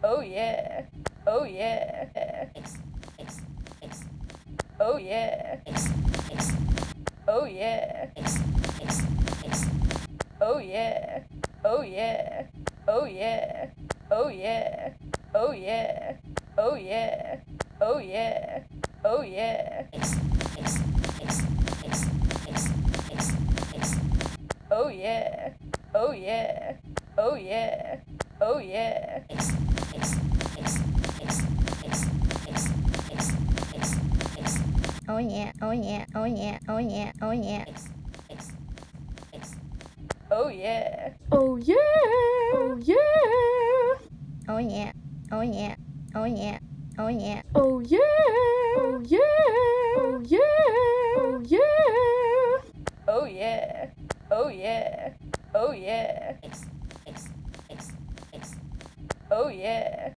Oh yeah. Oh yeah. X, X, X. Oh yeah. X, X. Oh yeah. X, X, X. Oh yeah. Oh yeah. Oh yeah. Oh yeah. Oh yeah. Oh yeah. Oh yeah. Oh yeah. X, X, X, X, X, X, X. Oh yeah. Oh yeah. Oh yeah. Oh yeah. X, X, X, X, X, X, X, X, X. Oh yeah. Oh yeah. Oh yeah. Oh yeah. Oh yeah. X, X, X. Oh yeah. Oh yeah, oh yeah, Oh yeah. Oh yeah. Oh yeah. Oh yeah. oh yeah, oh yeah, oh yeah, oh yeah. Oh yeah. Oh yeah. Oh yeah. X, X, X, X. Oh yeah.